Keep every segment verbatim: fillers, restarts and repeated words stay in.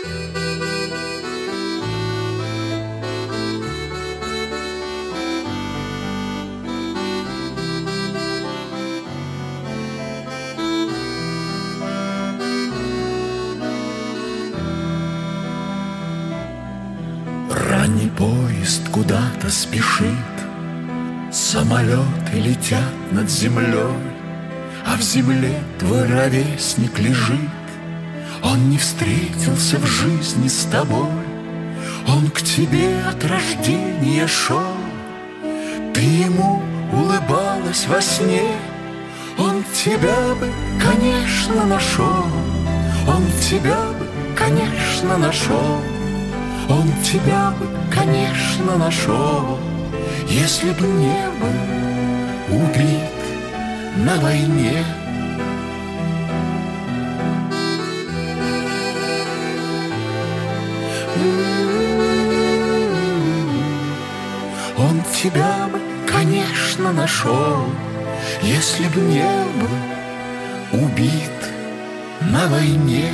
Ранний поезд куда-то спешит, самолеты летят над землей, а в земле твой ровесник лежит. Он не встретился в жизни с тобой, он к тебе от рождения шел. Ты ему улыбалась во сне, он тебя бы, конечно, нашел. Он тебя бы, конечно, нашел. Он тебя бы, конечно, нашел, если бы не был убит на войне. Он тебя бы, конечно, нашел, если бы не был убит на войне.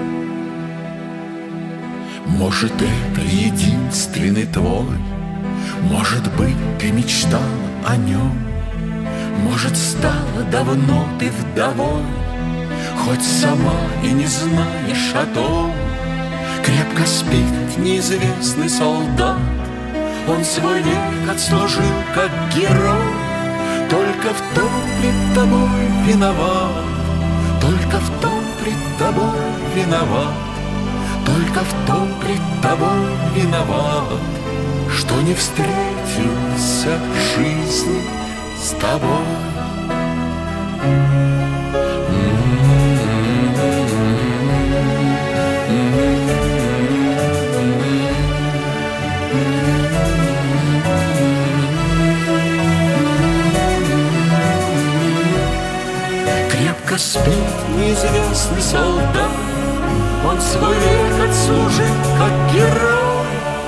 Может, это единственный твой, может быть, ты мечтала о нем, может, стала давно ты вдовой, хоть сама и не знаешь о том. Крепко спит неизвестный солдат, он свой век отслужил как герой. Только в том пред тобой виноват, только в том пред тобой виноват, только в том пред тобой виноват, что не встретился в жизни с тобой. Крепко спит неизвестный солдат, он свой век отслужил как герой.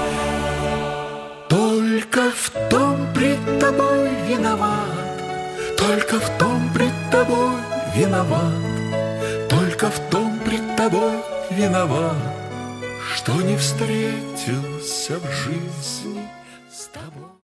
Только в том пред тобой виноват, только в том пред тобой виноват, только в том пред тобой виноват, что не встретился в жизни с тобой.